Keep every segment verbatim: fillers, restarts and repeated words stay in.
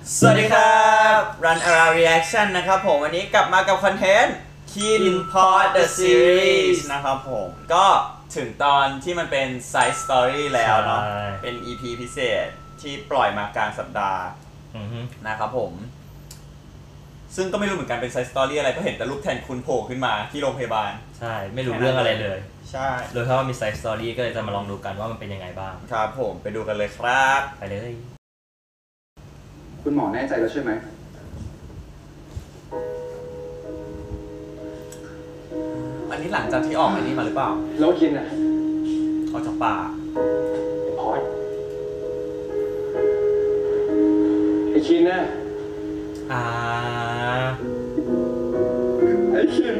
สวัสดีครับ Run Around Reaction นะครับผมวันนี้กลับมากับคอนเทนต์ Kin Pod The Series นะครับผมก็ถึงตอนที่มันเป็น Side Story แล้วเนาะเป็น อี พี พิเศษที่ปล่อยมากลางสัปดาห์นะครับผมซึ่งก็ไม่รู้เหมือนกันเป็น Side Story อะไรก็เห็นแต่รูปแทนคุณโผล่ขึ้นมาที่โรงพยาบาลใช่ไม่รู้เรื่องอะไรเลยใช่โดยเพราะว่ามี Side Story ก็เลยจะมาลองดูกันว่ามันเป็นยังไงบ้างครับผมไปดูกันเลยครับไปเลยคุณหมอแน่ใจแล้วใช่ไหมอันนี้หลังจากที่ออกอันนี้มาหรือเปล่าแล้วกินอ่ะออกจากป่าไอ้พอดไอ้คินน่ะอ่าไอ้คิน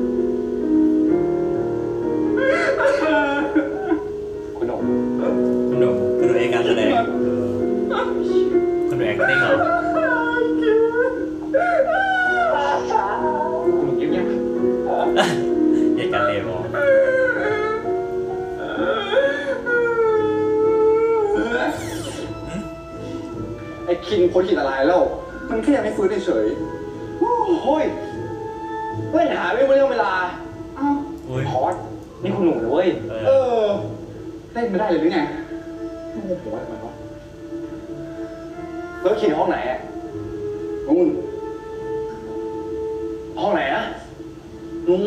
คุณหนุ่มคุณหนุ่มคุณหนุ่มเองการแสดงคุณหนุ่มแอคติ้งเหรอคุณหนุ่มเงียบๆเหตุการณ์เลวไอ้คินพ้นขีดอะไรแล้วมันแค่ยังไม่ฟื้นเฉยโอ้ยเล่นหาไม่เรื่องเวลาอ้าวพอดนี่คุณหนุ่มนะเว้ยเออเล่นไม่ได้เลยหรือไงโอ้โหทำไมวะแล้วคินห้องไหนอ่ะนู่นห้องไหนนะนู่น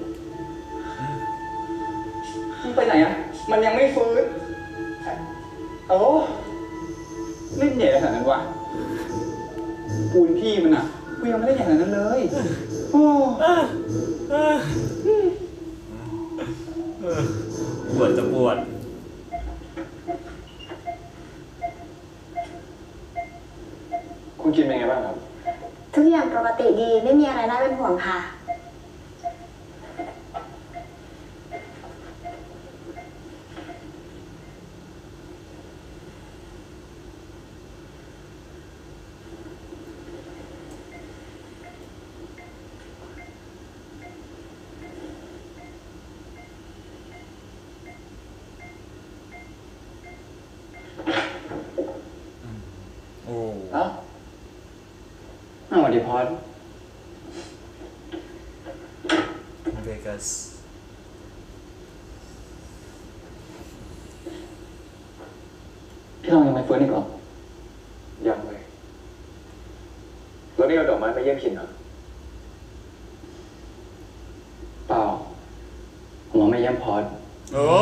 มันไปไหนอ่ะมันยังไม่ฟื้นโอ้เล่นใหญ่ขนาดนั้นวะปูนพี่มันอ่ะกูยังไม่ได้ใหญ่ขนาดนั้นเลยโอ้ปวดจะปวดคุณกินเป็นไงบ้างครับทุกอย่างปกติดีไม่มีอะไรน่าเป็นห่วงค่ะโอ้เอ้าอ้าวสวัสดีพอดเวกัสพี่ลองยังไม่ฟื้นอีกเหรอยังเลยแล้วนี่เอาดอกไม้มาเยี่ยมขินเหรอเปล่าผมมาไม่เยี่ยมพอดโอ้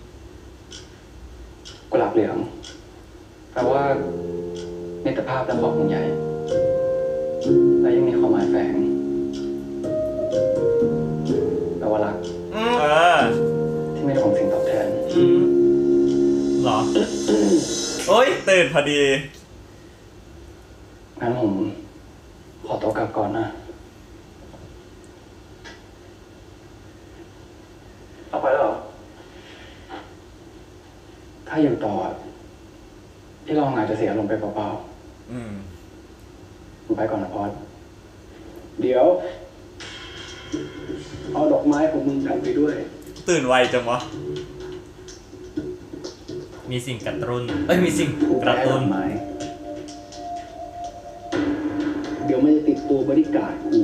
กุหลาบเหลืองแปลว่ามิตรภาพและความห่วงใยและยังมีความหมายแฝงแปลว่ารักที่ไม่ได้ของสิ่งตอบแทนหรอโอ๊ยตื่นพอดีงั้นผมขอตัวกลับก่อนนะเอาไปแล้วเหรอถ้าอยู่ต่อพี่ลองอาจจะเสียลงไปเปล่าๆอืมผมไปก่อนนะพอดเดี๋ยวเอาดอกไม้ของมึงกลับไปด้วยตื่นไวจังวะมีสิ่งกระตุ้นเอ้ยมีสิ่งกระตุ้นไม้เดี๋ยวมันจะติดตัวบริการกู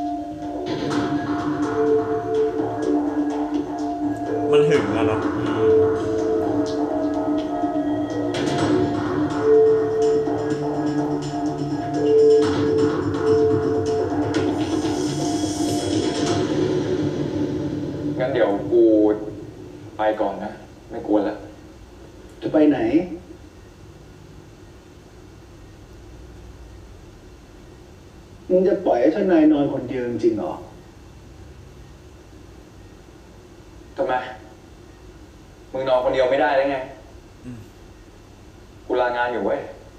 มันถึงแล้วเนาะงั้นเดี๋ยวกูไปก่อนนะไม่กลัวแล้วจะไปไหนมึงจะปล่อยให้ทนายนอนคนเดียวจริงเหรอทำไมมึงนอนคนเดียวไม่ได้ได้ไงกูลางานอยู่เว้ย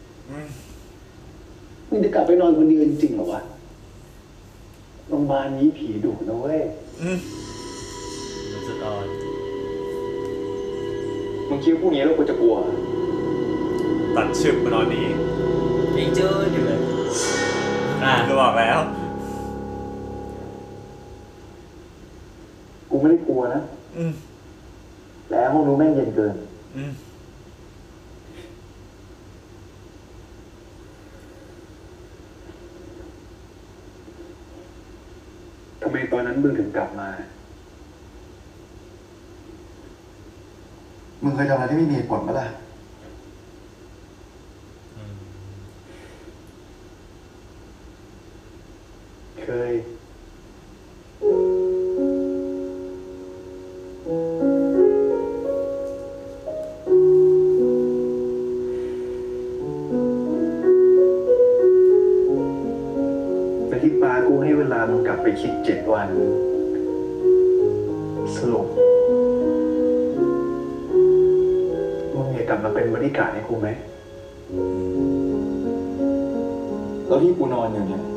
มึงจะกลับไปนอนคนเดียวจริงเหรอวะโรงพยาบาลนี้ผีดุนะเว้ยมันจะตอนมึงคิดว่าพวกนี้แล้วกูจะกลัวตัดชึบมานอนนี้ยังเจออยู่เลยอ่าก็บอกแล้วกูไม่ได้กลัวนะอืมแล้วห้องนู้นแม่งเย็นเกินอืมไมตอนนั้นมึงถึงกลับมามึงเคยทำอะไรที่ไม่มีเหตุผลปะล่ะเคยแต่ที่ปากูให้เวลามึงกลับไปคิดเจ็ดวันสรุปมึงอยากกลับมาเป็นบริการให้กูไหมแล้วที่กูนอนอยู่เนี่ย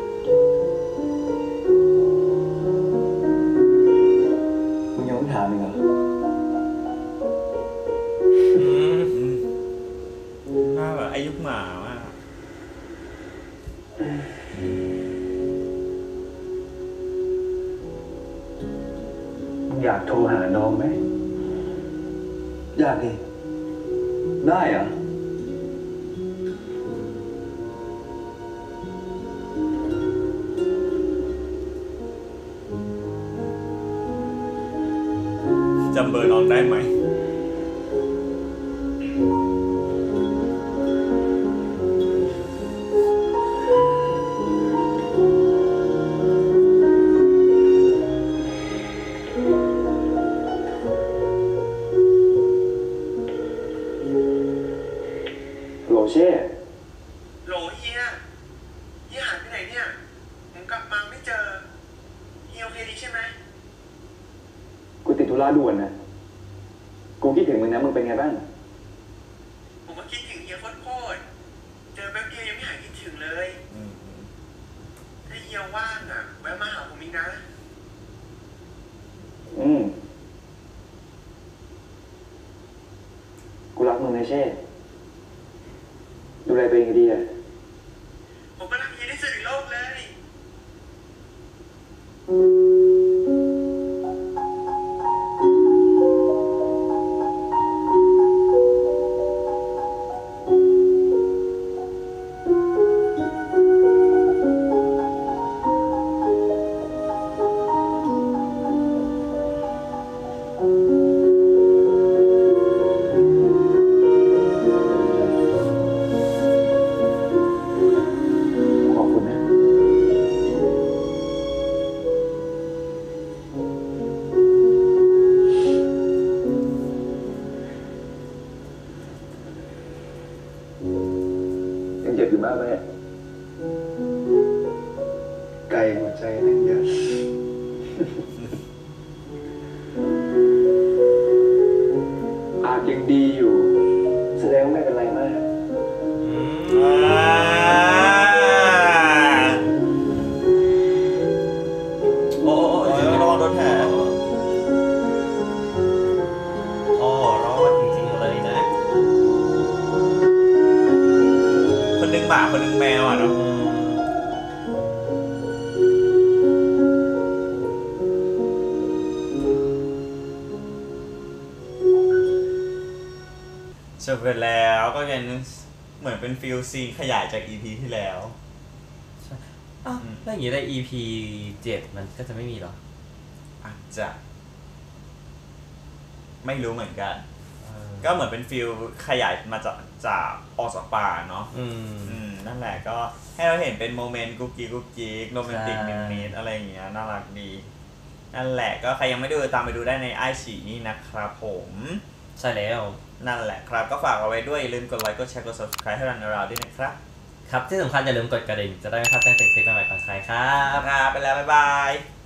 มึงยังไม่ถามอีกเหรอหน้าแบบอายุหมามากมึงอยากโทรหาน้องไหมอยากดิได้เหรอจำเบอร์น้องได้ไหมโหลเช่โหลเฮียเฮียหายไปไหนเนี่ยผมกลับมาไม่เจอเฮียโอเคดีใช่ไหมกูติดธุระด่วนนะกูคิดถึงมึงนะมึงเป็นไงบ้างผมก็คิดถึงเฮียโคตรๆเจอแป๊บเดียวยังไม่หายคิดถึงเลยถ้าเฮียว่างอ่ะแวะมาหาผมอีกนะอืมกูรักมึงนะเช่ดูแลตัวเองดีอ่ะผมก็รักเฮียที่สุดในโลกเลยขอบคุณนะยังเจ็บอยู่มากไหมไกลหัวใจนั่งเยอะ อาจยังดีอยู่ แสดงว่าไม่เป็นไรมากอ่าโอ้โอ้ระวังโดนแผลอ๋อรอดจริงๆเลยนะคนหนึงหมาคนหนึงแมวอ่ะเนาะจบไปแล้วก็เป็นเหมือนเป็นฟิลซีนขยายจาก อี พี ที่แล้วอ้าวแล้วอย่างนี้ได้ อี พี เจ็ดมันก็จะไม่มีหรออาจจะ ไม่รู้เหมือนกัน ก็เหมือนเป็นฟิลขยายมาจากจากออกจากป่าเนาะอืมอืมนั่นแหละก็ให้เราเห็นเป็นโมเมนต์กุ๊กกิ๊กกุ๊กกิ๊กโรแมนติกใช่นิดๆอะไรอย่างเงี้ยน่ารักดี นั่นแหละก็ใครยังไม่ดูตามไปดูได้ในไอฉีนี่นะครับผมใช่แล้วนั่นแหละครับก็ฝากเอาไว้ด้วยอย่าลืมกดไลค์กดแชร์กด subscribe ให้รันเราด้วยนะครับครับที่สำคัญอย่าลืมกดกระดิ่งจะได้ไม่พลาดแจ้งเตือนคลิปใหม่ๆของใครครับครับไปแล้วบ๊ายบาย